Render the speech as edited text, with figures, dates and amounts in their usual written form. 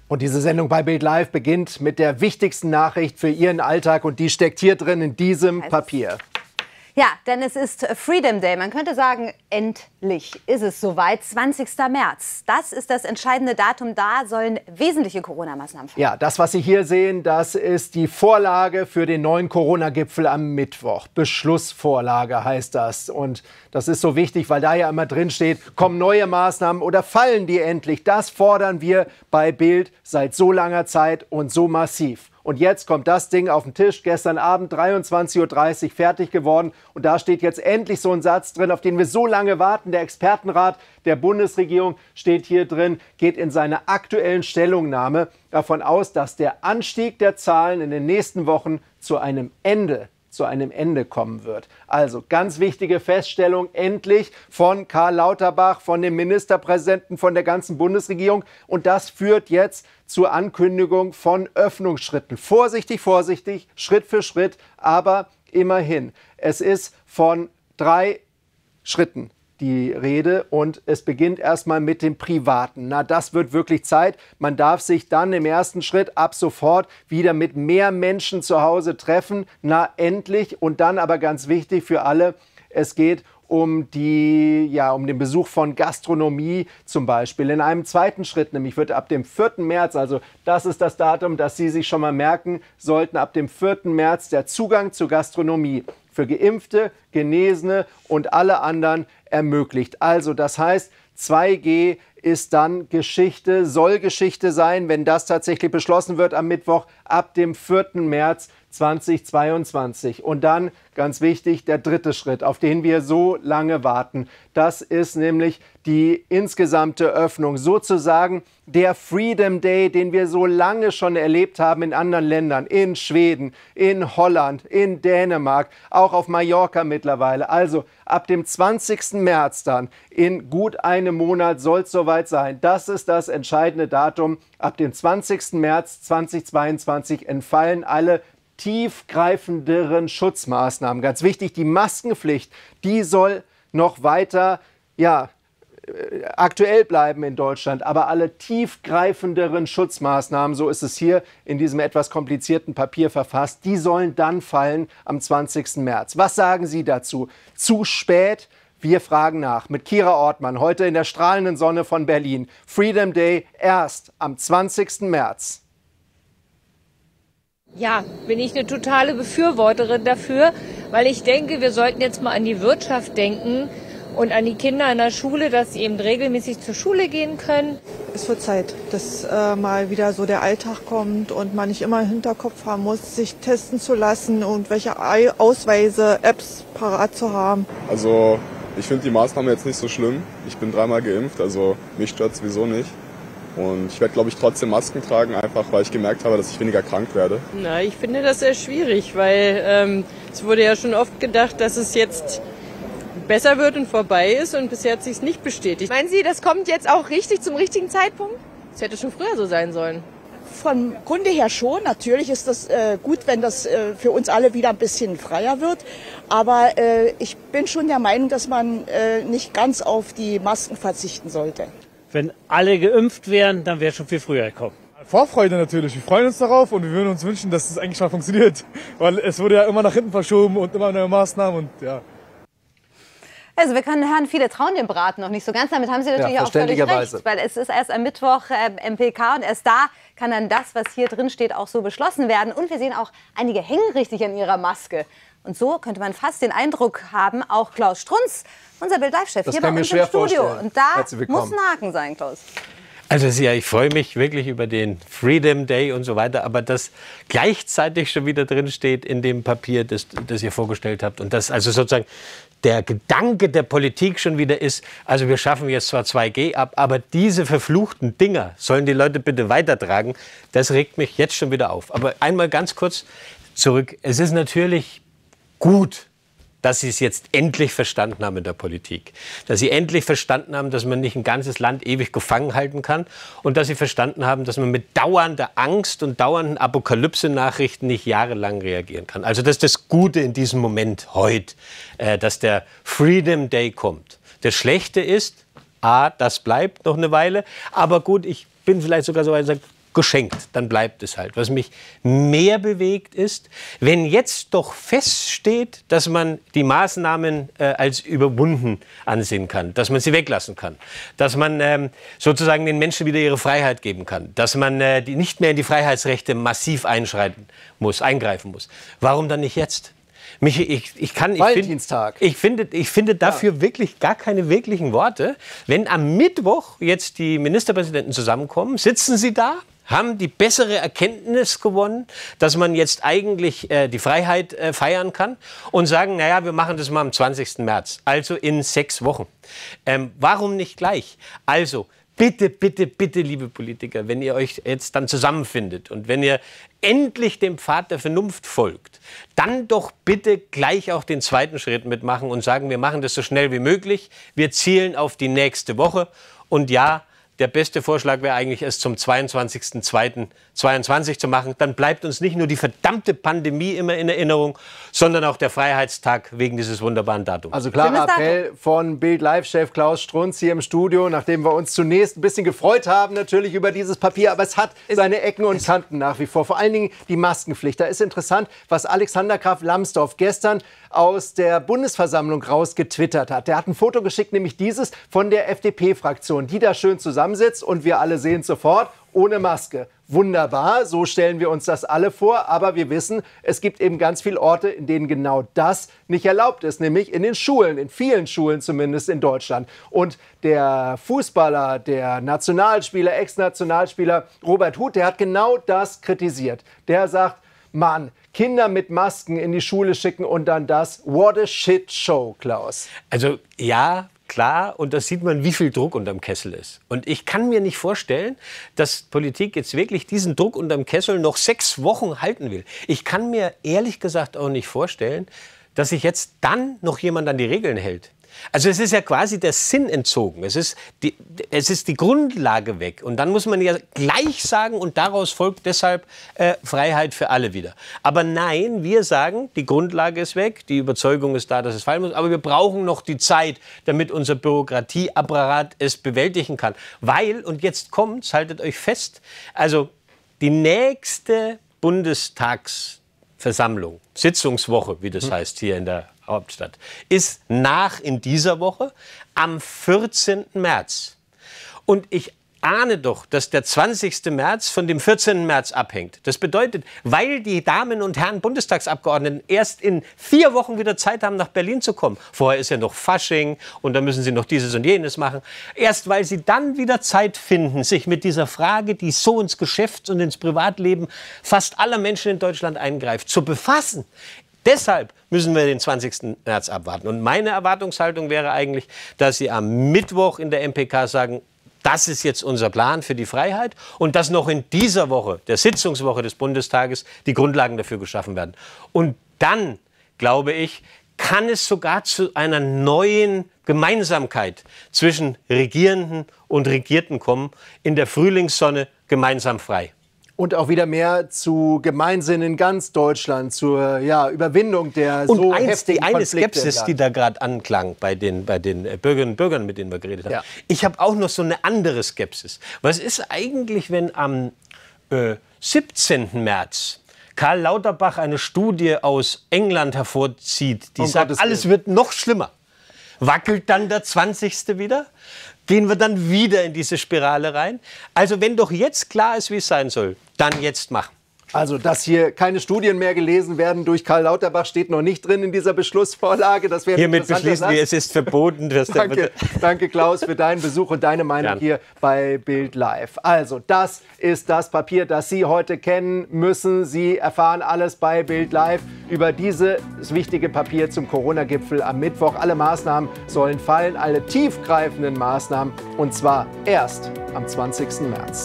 Und diese Sendung bei Bild Live beginnt mit der wichtigsten Nachricht für Ihren Alltag. Und die steckt hier drin in diesem Papier. Ja, denn es ist Freedom Day. Man könnte sagen, endlich ist es soweit. 20. März. Das ist das entscheidende Datum. Da sollen wesentliche Corona-Maßnahmen fallen. Ja, das, was Sie hier sehen, das ist die Vorlage für den neuen Corona-Gipfel am Mittwoch. Beschlussvorlage heißt das. Und das ist so wichtig, weil da ja immer drin steht, kommen neue Maßnahmen oder fallen die endlich? Das fordern wir bei Bild seit so langer Zeit und so massiv. Und jetzt kommt das Ding auf den Tisch, gestern Abend 23:30 Uhr fertig geworden. Und da steht jetzt endlich so ein Satz drin, auf den wir so lange warten. Der Expertenrat der Bundesregierung steht hier drin, geht in seiner aktuellen Stellungnahme davon aus, dass der Anstieg der Zahlen in den nächsten Wochen zu einem Ende kommen wird. Also ganz wichtige Feststellung, endlich von Karl Lauterbach, von dem Ministerpräsidenten, von der ganzen Bundesregierung. Und das führt jetzt zur Ankündigung von Öffnungsschritten. Vorsichtig, vorsichtig, Schritt für Schritt, aber immerhin. Es ist von 3 Schritten die Rede und es beginnt erstmal mit dem Privaten. Na, das wird wirklich Zeit. Man darf sich dann im ersten Schritt ab sofort wieder mit mehr Menschen zu Hause treffen. Na, endlich. Und dann aber ganz wichtig für alle, es geht um den Besuch von Gastronomie zum Beispiel. In einem zweiten Schritt, nämlich wird ab dem 4. März, also das ist das Datum, das Sie sich schon mal merken sollten, ab dem 4. März der Zugang zur Gastronomie für Geimpfte, Genesene und alle anderen ermöglicht. Also das heißt, 2G ist dann Geschichte, soll Geschichte sein, wenn das tatsächlich beschlossen wird am Mittwoch ab dem 4. März 2022. Und dann, ganz wichtig, der dritte Schritt, auf den wir so lange warten. Das ist nämlich die insgesamte Öffnung, sozusagen der Freedom Day, den wir so lange schon erlebt haben in anderen Ländern, in Schweden, in Holland, in Dänemark, auch auf Mallorca mittlerweile. Also ab dem 20. März dann, in gut einem Monat soll es soweit sein. Das ist das entscheidende Datum. Ab dem 20. März 2022 entfallen alle tiefgreifenderen Schutzmaßnahmen. Ganz wichtig, die Maskenpflicht, die soll noch weiter, aktuell bleiben in Deutschland. Aber alle tiefgreifenderen Schutzmaßnahmen, so ist es hier in diesem etwas komplizierten Papier verfasst, die sollen dann fallen am 20. März. Was sagen Sie dazu? Zu spät? Wir fragen nach mit Kira Ortmann, heute in der strahlenden Sonne von Berlin. Freedom Day erst am 20. März. Ja, bin ich eine totale Befürworterin dafür, weil ich denke, wir sollten jetzt mal an die Wirtschaft denken und an die Kinder in der Schule, dass sie eben regelmäßig zur Schule gehen können. Es wird Zeit, dass mal wieder so der Alltag kommt und man nicht immer im Hinterkopf haben muss, sich testen zu lassen und welche Ausweise, Apps parat zu haben. Also ich finde die Maßnahme jetzt nicht so schlimm. Ich bin 3-mal geimpft, also mich stört sowieso nicht. Und ich werde, glaube ich, trotzdem Masken tragen, einfach weil ich gemerkt habe, dass ich weniger krank werde. Na, ich finde das sehr schwierig, weil es wurde ja schon oft gedacht, dass es jetzt besser wird und vorbei ist und bisher hat es sich nicht bestätigt. Meinen Sie, das kommt jetzt auch richtig zum richtigen Zeitpunkt? Es hätte schon früher so sein sollen. Vom Grunde her schon. Natürlich ist das gut, wenn das für uns alle wieder ein bisschen freier wird. Aber ich bin schon der Meinung, dass man nicht ganz auf die Masken verzichten sollte. Wenn alle geimpft wären, dann wäre es schon viel früher gekommen. Vorfreude natürlich. Wir freuen uns darauf und wir würden uns wünschen, dass es eigentlich mal funktioniert. Weil es wurde ja immer nach hinten verschoben und immer neue Maßnahmen und ja. Also wir können hören, viele trauen dem Braten noch nicht so ganz. Damit haben Sie natürlich auch völlig recht, weil es ist erst am Mittwoch MPK und erst da kann dann das, was hier drin steht, auch so beschlossen werden. Und wir sehen auch, einige hängen richtig an ihrer Maske. Und so könnte man fast den Eindruck haben, auch Klaus Strunz, unser Bild-Live-Chef, hier bei uns im Studio. Und da muss ein Haken sein, Klaus. Also ja, ich freue mich wirklich über den Freedom Day und so weiter, aber das gleichzeitig schon wieder drin steht in dem Papier, das ihr vorgestellt habt und das also sozusagen der Gedanke der Politik schon wieder ist, also wir schaffen jetzt zwar 2G ab, aber diese verfluchten Dinger sollen die Leute bitte weitertragen, das regt mich jetzt schon wieder auf. Aber einmal ganz kurz zurück, es ist natürlich gut, dass sie es jetzt endlich verstanden haben in der Politik. Dass sie endlich verstanden haben, dass man nicht ein ganzes Land ewig gefangen halten kann. Und dass sie verstanden haben, dass man mit dauernder Angst und dauernden Apokalypse-Nachrichten nicht jahrelang reagieren kann. Also das ist das Gute in diesem Moment heute, dass der Freedom Day kommt. Das Schlechte ist, das bleibt noch eine Weile. Aber gut, ich bin vielleicht sogar so weit, geschenkt, dann bleibt es halt. Was mich mehr bewegt ist, wenn jetzt doch feststeht, dass man die Maßnahmen als überwunden ansehen kann, dass man sie weglassen kann, dass man sozusagen den Menschen wieder ihre Freiheit geben kann, dass man nicht mehr in die Freiheitsrechte massiv eingreifen muss. Warum dann nicht jetzt? Valentinstag. Ich finde dafür wirklich gar keine wirklichen Worte. Wenn am Mittwoch jetzt die Ministerpräsidenten zusammenkommen, sitzen sie da, haben die bessere Erkenntnis gewonnen, dass man jetzt eigentlich die Freiheit feiern kann und sagen, naja, wir machen das mal am 20. März, also in 6 Wochen. Warum nicht gleich? Also, bitte, bitte, bitte, liebe Politiker, wenn ihr euch jetzt dann zusammenfindet und wenn ihr endlich dem Pfad der Vernunft folgt, dann doch bitte gleich auch den zweiten Schritt mitmachen und sagen, wir machen das so schnell wie möglich, wir zielen auf die nächste Woche und ja, der beste Vorschlag wäre eigentlich, es zum 22.02.22 zu machen. Dann bleibt uns nicht nur die verdammte Pandemie immer in Erinnerung, sondern auch der Freiheitstag wegen dieses wunderbaren Datums. Also klarer Appell von Bild-Live-Chef Klaus Strunz hier im Studio, nachdem wir uns zunächst ein bisschen gefreut haben natürlich über dieses Papier. Aber es hat seine Ecken und Kanten nach wie vor. Vor allen Dingen die Maskenpflicht. Da ist interessant, was Alexander Graf Lambsdorff gestern aus der Bundesversammlung raus getwittert hat. Der hat ein Foto geschickt, nämlich dieses von der FDP-Fraktion, die da schön zusammensitzt und wir alle sehen es sofort, ohne Maske. Wunderbar, so stellen wir uns das alle vor, aber wir wissen, es gibt eben ganz viele Orte, in denen genau das nicht erlaubt ist, nämlich in den Schulen, in vielen Schulen zumindest in Deutschland. Und der Fußballer, der Nationalspieler, Ex-Nationalspieler Robert Huth, der hat genau das kritisiert. Der sagt, Mann, Kinder mit Masken in die Schule schicken und dann das. What a shit show, Klaus. Also ja, klar. Und das sieht man, wie viel Druck unterm Kessel ist. Und ich kann mir nicht vorstellen, dass Politik jetzt wirklich diesen Druck unterm Kessel noch 6 Wochen halten will. Ich kann mir ehrlich gesagt auch nicht vorstellen, dass sich jetzt dann noch jemand an die Regeln hält. Also es ist ja quasi der Sinn entzogen. Es ist die Grundlage weg. Und dann muss man ja gleich sagen, und daraus folgt deshalb Freiheit für alle wieder. Aber nein, wir sagen, die Grundlage ist weg, die Überzeugung ist da, dass es fallen muss. Aber wir brauchen noch die Zeit, damit unser Bürokratieapparat es bewältigen kann. Weil, und jetzt kommt's, haltet euch fest, also die nächste Bundestagsversammlung, Sitzungswoche, wie das heißt hier in der Hauptstadt, ist in dieser Woche am 14. März. Und ich ahne doch, dass der 20. März von dem 14. März abhängt. Das bedeutet, weil die Damen und Herren Bundestagsabgeordneten erst in 4 Wochen wieder Zeit haben, nach Berlin zu kommen. Vorher ist ja noch Fasching und dann müssen sie noch dieses und jenes machen. Erst weil sie dann wieder Zeit finden, sich mit dieser Frage, die so ins Geschäfts- und ins Privatleben fast aller Menschen in Deutschland eingreift, zu befassen. Deshalb müssen wir den 20. März abwarten. Und meine Erwartungshaltung wäre eigentlich, dass Sie am Mittwoch in der MPK sagen, das ist jetzt unser Plan für die Freiheit und dass noch in dieser Woche, der Sitzungswoche des Bundestages, die Grundlagen dafür geschaffen werden. Und dann, glaube ich, kann es sogar zu einer neuen Gemeinsamkeit zwischen Regierenden und Regierten kommen, in der Frühlingssonne gemeinsam frei. Und auch wieder mehr zu Gemeinsinn in ganz Deutschland, zur Überwindung der so heftigen Konflikte. Eine Skepsis, die da gerade anklang bei den Bürgerinnen und Bürgern, mit denen wir geredet haben. Ja. Ich habe auch noch so eine andere Skepsis. Was ist eigentlich, wenn am 17. März Karl Lauterbach eine Studie aus England hervorzieht, die sagt, alles wird noch schlimmer? Wackelt dann der 20. wieder? Gehen wir dann wieder in diese Spirale rein? Also wenn doch jetzt klar ist, wie es sein soll, dann jetzt machen. Also, dass hier keine Studien mehr gelesen werden durch Karl Lauterbach, steht noch nicht drin in dieser Beschlussvorlage. Das wäre hiermit beschließen wir, es ist verboten. Dass Danke, Klaus, für deinen Besuch und deine Meinung hier bei Bild Live. Also, das ist das Papier, das Sie heute kennen müssen. Sie erfahren alles bei Bild Live über dieses wichtige Papier zum Corona-Gipfel am Mittwoch. Alle Maßnahmen sollen fallen, alle tiefgreifenden Maßnahmen, und zwar erst am 20. März.